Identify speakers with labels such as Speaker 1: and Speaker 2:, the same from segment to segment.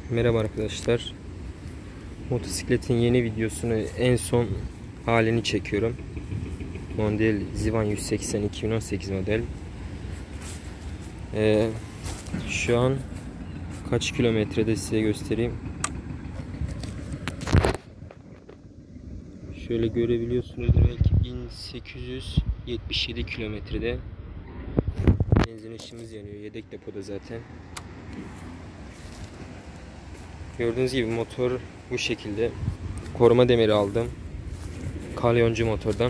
Speaker 1: Merhaba arkadaşlar. Motosikletin yeni videosunu, en son halini çekiyorum. Model Zivan 180 2018 model. Şu an kaç kilometrede size göstereyim. Şöyle görebiliyorsunuz, belki 1877 kilometrede. Benzin ışığımız yanıyor. Yedek depoda zaten. Gördüğünüz gibi motor bu şekilde. Koruma demiri aldım. Kalyoncu motordan.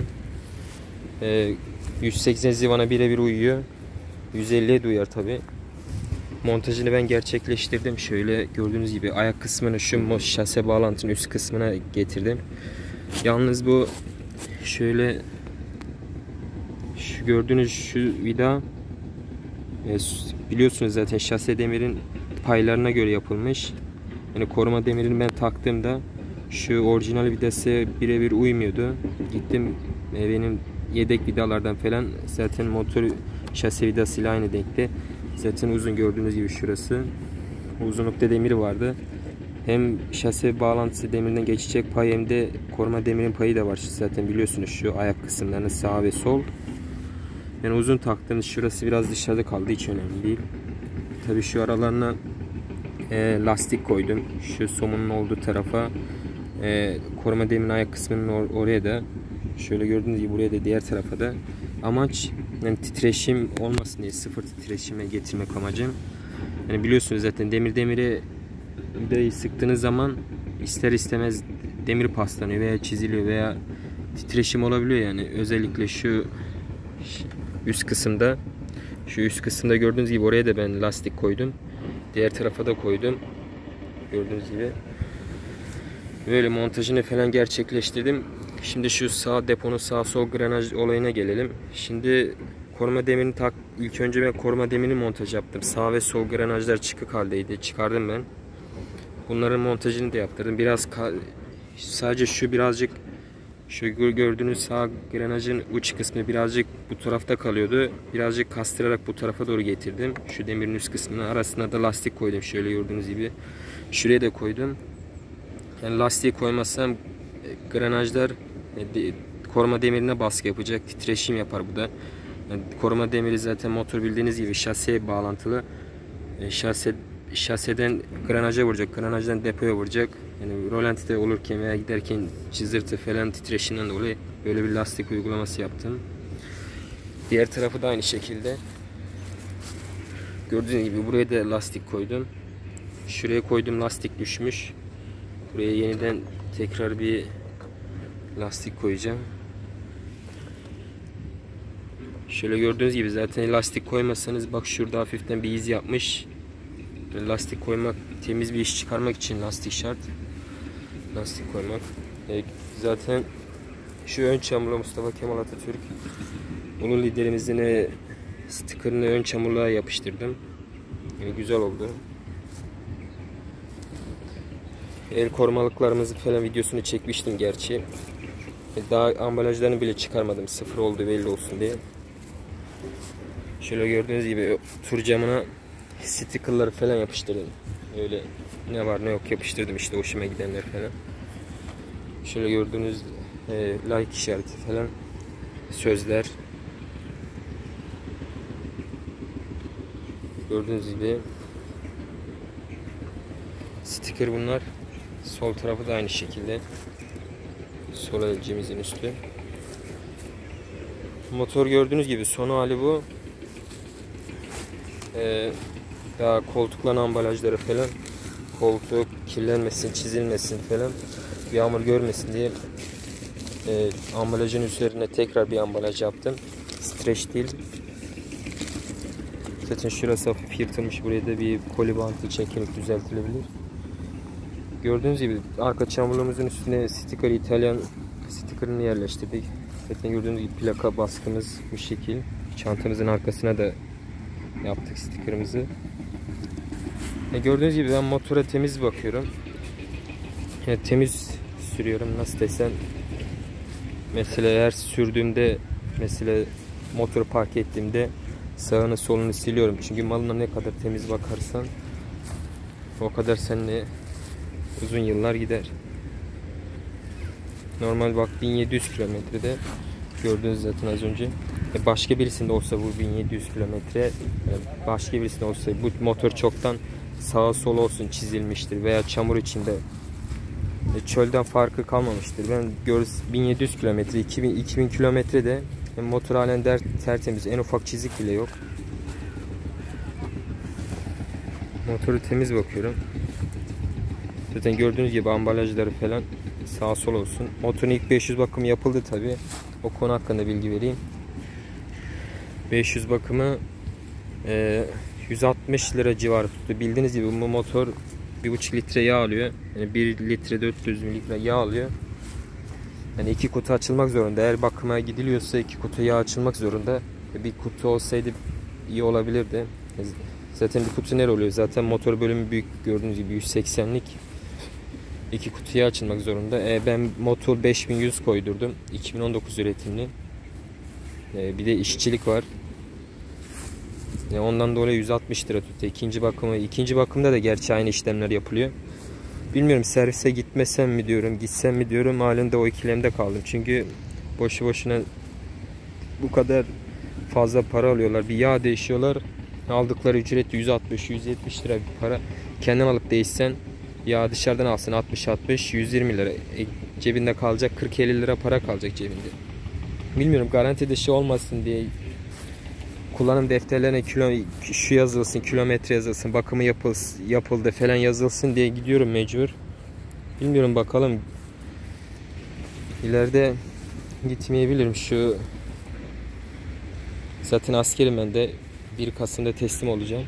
Speaker 1: 180 Zivan'a birebir uyuyor. 150'ye de uyar tabi. Montajını ben gerçekleştirdim. Şöyle gördüğünüz gibi ayak kısmını şu şase bağlantının üst kısmına getirdim. Yalnız bu şöyle şu gördüğünüz şu vida biliyorsunuz zaten şase demirin paylarına göre yapılmış. Yani koruma demirini ben taktığımda şu orijinal vidası birebir uymuyordu. Gittim benim yedek vidalardan falan, zaten motor şase vidasıyla aynı denkte. Zaten uzun, gördüğünüz gibi şurası. Uzunlukta demiri vardı. Hem şase bağlantısı demirinden geçecek pay hem de koruma demirin payı da var. Zaten biliyorsunuz şu ayak kısımlarının sağ ve sol. Yani uzun taktığınız şurası biraz dışarıda kaldı, hiç önemli değil. Tabii şu aralarına lastik koydum. Şu somunun olduğu tarafa koruma demirinin ayak kısmının oraya da, şöyle gördüğünüz gibi buraya da, diğer tarafa da. Amaç yani titreşim olmasın diye, sıfır titreşime getirmek amacım. Yani biliyorsunuz zaten demire vidayı sıktığınız zaman ister istemez demir paslanıyor veya çiziliyor veya titreşim olabiliyor. Yani özellikle şu üst kısımda, gördüğünüz gibi oraya da ben lastik koydum. Diğer tarafa da koydum. Gördüğünüz gibi. Böyle montajını falan gerçekleştirdim. Şimdi şu sağ deponun sağ sol granaj olayına gelelim. Şimdi koruma demirini ilk önce ben koruma demirini montaj yaptım. Sağ ve sol granajlar çıkık haldeydi. Çıkardım ben. Bunların montajını da yaptırdım. Biraz sadece şu birazcık, şu gördüğünüz sağ granajın uç kısmı birazcık bu tarafta kalıyordu. Birazcık kastırarak bu tarafa doğru getirdim. Şu demirin üst kısmına, arasına da lastik koydum. Şöyle gördüğünüz gibi. Şuraya da koydum. Yani lastiği koymazsam granajlar koruma demirine baskı yapacak. Titreşim yapar bu da. Yani koruma demiri zaten motor bildiğiniz gibi şaseye bağlantılı. Şaseden granaja vuracak. Granajdan depoya vuracak. Yani rolantide olurken veya giderken cızırtı falan titreşimden dolayı böyle bir lastik uygulaması yaptım. Diğer tarafı da aynı şekilde. Gördüğünüz gibi buraya da lastik koydum. Şuraya koydum, lastik düşmüş. Buraya yeniden tekrar bir lastik koyacağım. Şöyle gördüğünüz gibi zaten lastik koymasanız, bak şurada hafiften bir iz yapmış. Lastik koymak, temiz bir iş çıkarmak için lastik şart. Lastik koymak. Zaten şu ön çamurluğa Mustafa Kemal Atatürk ulu liderimizin stickerını ön çamurluğa yapıştırdım. Yani güzel oldu. El korumalıklarımızı falan videosunu çekmiştim gerçi. Daha ambalajlarını bile çıkarmadım. Sıfır oldu belli olsun diye. Şöyle gördüğünüz gibi tur camına stickerları falan yapıştırdım. Öyle ne var ne yok yapıştırdım işte, hoşuma gidenler falan. Şöyle gördüğünüz like işareti falan, sözler. Gördüğünüz gibi sticker bunlar. Sol tarafı da aynı şekilde. Sol elcimizin üstü. Motor gördüğünüz gibi son hali bu. Daha koltukların ambalajları falan, koltuk kirlenmesin, çizilmesin falan, yağmur görmesin diye ambalajın üzerine tekrar bir ambalaj yaptım. Streç değil. Zaten şurası hafif yırtılmış. Buraya da bir koli bantı çekerek düzeltilebilir. Gördüğünüz gibi arka çamurluğumuzun üstüne sticker, İtalyan sticker'ını yerleştirdik. Zaten gördüğünüz gibi plaka baskımız bu şekil. Çantamızın arkasına da yaptık sticker'ımızı. Gördüğünüz gibi ben motora temiz bakıyorum. Yani temiz sürüyorum, nasıl desem. Mesela eğer sürdüğümde, mesela motoru park ettiğimde sağını solunu siliyorum. Çünkü malına ne kadar temiz bakarsan O kadar seninle uzun yıllar gider. Normal bak 1700 kilometrede gördünüz zaten az önce. Başka birisinde olsa bu 1700 kilometre, başka birisinde olsa bu motor çoktan sağa sola olsun çizilmiştir veya çamur içinde, çölden farkı kalmamıştır. Ben 1700 kilometre, 2000 kilometrede motor halen tertemiz, en ufak çizik bile yok. Motoru temiz bakıyorum. Zaten gördüğünüz gibi ambalajları falan sağa sola olsun. Motorun ilk 500 bakımı yapıldı tabi. O konu hakkında bilgi vereyim. 500 bakımı 160 lira civarı tuttu. Bildiğiniz gibi bu motor 1,5 litre yağ alıyor. Yani 1 litre 400 ml yağ alıyor. Yani 2 kutu açılmak zorunda. Eğer bakıma gidiliyorsa 2 kutu yağ açılmak zorunda. Bir kutu olsaydı iyi olabilirdi. Zaten bir kutu ne oluyor? Zaten motor bölümü büyük, gördüğünüz gibi 180'lik. 2 kutuya açılmak zorunda. Ben motor 5100 koydurdum. 2019 üretimli. Bir de işçilik var. Ondan dolayı 160 lira tuttu. İkinci bakımda da gerçi aynı işlemler yapılıyor. Bilmiyorum, servise gitmesem mi diyorum, gitsem mi diyorum. Halinde o ikilemde kaldım. Çünkü boşu boşuna bu kadar fazla para alıyorlar. Bir yağ değişiyorlar. Aldıkları ücret 160-170 lira bir para. Kendin alıp değişsen, ya dışarıdan alsın 60-120 lira. Cebinde kalacak 40-50 lira para kalacak cebinde. Bilmiyorum, garantide şey olmasın diye kullanım defterlerine şu yazılsın, kilometre yazılsın, bakımı yapıldı falan yazılsın diye gidiyorum mecbur. Bilmiyorum, bakalım. İleride gitmeyebilirim. Zaten askerim ben de. 1 Kasım'da teslim olacağım.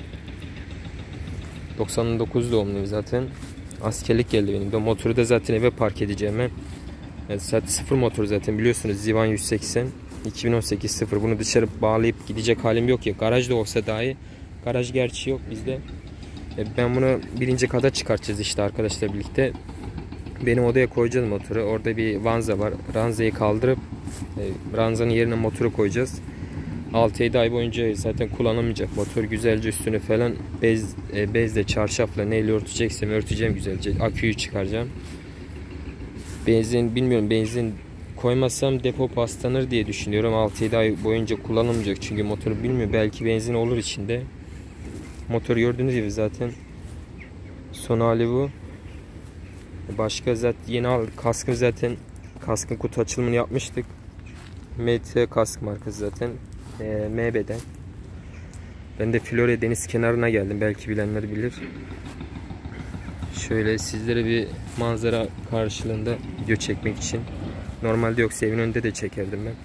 Speaker 1: 99 doğumluyum zaten. Askerlik geldi benim de. Motoru da zaten eve park edeceğim ben. Yani zaten sıfır motor zaten, biliyorsunuz. Zivan 180. 2018 sıfır. Bunu dışarı bağlayıp gidecek halim yok ya. Garajda olsa dahi. Garaj gerçi yok bizde. Ben bunu 1. kata çıkartacağız işte arkadaşlar birlikte. Benim odaya koyacağız motoru. Orada bir vanza var. Ranzayı kaldırıp ranzanın yerine motoru koyacağız. 6-7 ay boyunca zaten kullanamayacak motor. Güzelce üstünü falan bezle, çarşafla neyle örteceksem örteceğim güzelce. Aküyü çıkaracağım. Bilmiyorum, benzin koymazsam depo paslanır diye düşünüyorum. 6-7 ay boyunca kullanılmayacak çünkü motoru, bilmiyorum, belki benzin olur içinde. Motor gördüğünüz gibi zaten son hali bu. Başka zaten yeni kaskım, zaten kaskın kutu açılımını yapmıştık. MT kask markası zaten. MB'den. Ben de Florya deniz kenarına geldim. Belki bilenler bilir. Şöyle sizlere bir manzara karşılığında video çekmek için. Normalde yoksa evin önünde de çekerdim ben.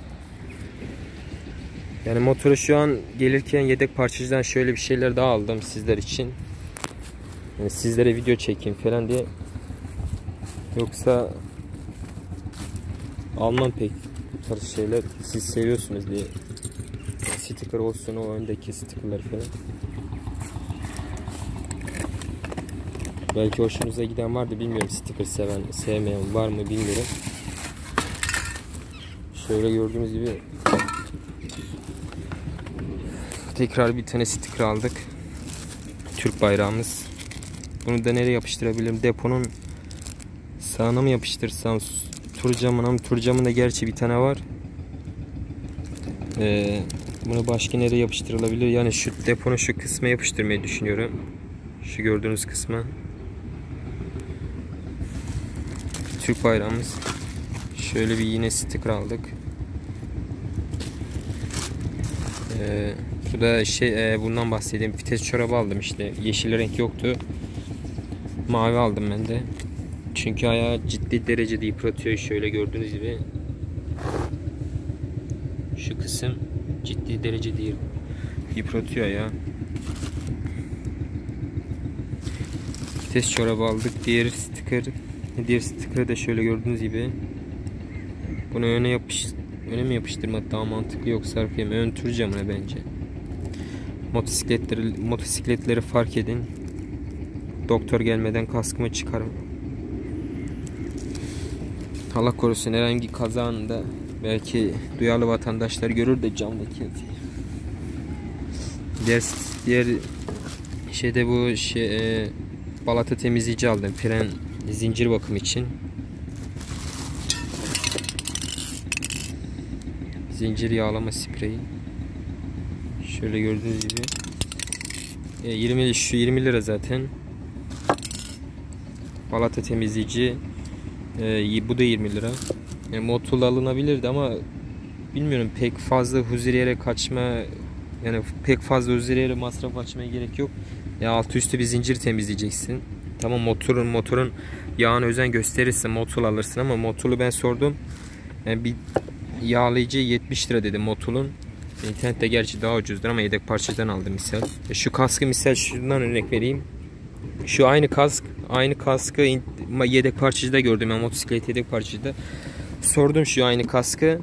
Speaker 1: Yani motoru şu an gelirken yedek parçacıdan şöyle bir şeyler daha aldım sizler için. Yani sizlere video çekeyim falan diye. Yoksa almam pek bu tarz şeyler. Siz seviyorsunuz diye. Sticker olsun, o öndeki stickerlar falan. Belki hoşunuza giden vardı, bilmiyorum. Sticker sevmeyen var mı bilmiyorum. Şöyle gördüğünüz gibi tekrar bir tane sticker aldık. Türk bayrağımız. Bunu da nereye yapıştırabilirim? Deponun sağına mı yapıştırsam, tur camına mı? Tur camında gerçi bir tane var. Bunu başka nereye yapıştırılabilir? Yani şu deponun şu kısmına yapıştırmayı düşünüyorum. Şu gördüğünüz kısma. Türk bayrağımız. Şöyle bir yine sticker aldık. Bu da bundan bahsedeyim. Vites çorabı aldım işte. Yeşil renk yoktu. Mavi aldım ben de. Çünkü ayağı ciddi derecede yıpratıyor. Şöyle gördüğünüz gibi. Şu kısım ciddi derecede yıpratıyor ya. Vites çorabı aldık. Diğer sticker da şöyle gördüğünüz gibi. Bunu öne mi yapıştırmak daha mantıklı, yoksa arkaya mı? Ön tur camına bence. Motosikletleri fark edin. Doktor gelmeden kaskımı çıkarım. Allah korusun, herhangi kaza anında belki duyarlı vatandaşlar görür de camdaki diğer şeyde bu balata temizleyici aldım. Fren zincir bakım için. Zincir yağlama spreyi. Şöyle gördüğünüz gibi. 20 lira zaten. Balata temizleyici. Bu da 20 lira. Yani Motul alınabilirdi ama bilmiyorum, pek fazla huzuriyere kaçma, yani pek fazla huzuriyere masraf açmaya gerek yok. Ya altı üstü bir zincir temizleyeceksin. Tamam, motorun yağına özen gösterirsin, Motul alırsın ama Motul'u ben sordum. Yani bir yağlayıcı 70 lira dedi Motul'un. İnternette gerçi daha ucuzdur ama yedek parçadan aldım misal. Şu kaskı misal, şundan örnek vereyim. Şu aynı kaskı yedek parçacıda gördüm ben, motosiklet yedek parçacıda. Sordum şu aynı kaskı.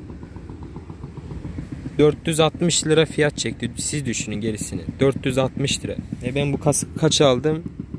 Speaker 1: 460 lira fiyat çekti. Siz düşünün gerisini. 460 lira. Ben bu kaskı kaç aldım?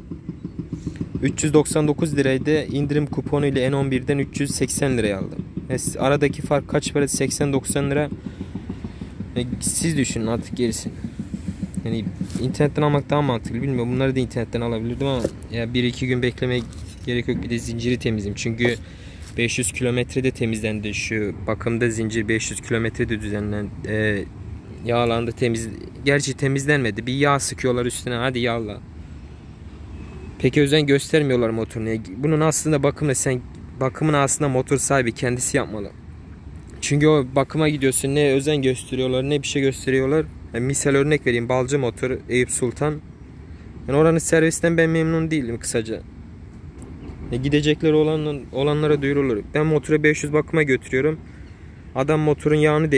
Speaker 1: 399 liraydı. İndirim kuponu ile N11'den 380 liraya aldım. Aradaki fark kaç para? 80-90 lira. Siz düşünün artık gerisini. Yani internetten almak daha mantıklı. Bilmiyorum, bunları da internetten alabilirdim ama ya 1-2 gün beklemeye gerek yok. Bir de zinciri temizleyeyim. Çünkü 500 kilometrede temizlendi. Şu bakımda zincir 500 kilometrede düzenlendi. Yağlandı, gerçi temizlenmedi. Bir yağ sıkıyorlar üstüne. Hadi yağla. Peki özen göstermiyorlar motoruna. Bunun aslında bakımını aslında motor sahibi kendisi yapmalı. Çünkü o bakıma gidiyorsun, ne özen gösteriyorlar ne bir şey gösteriyorlar. Yani misal örnek vereyim, Balcı Motor, Eyüp Sultan. Yani oranın servisinden ben memnun değilim kısaca. Gidecekleri olanlara duyurulur. Ben motoru 500 bakıma götürüyorum. Adam motorun yağını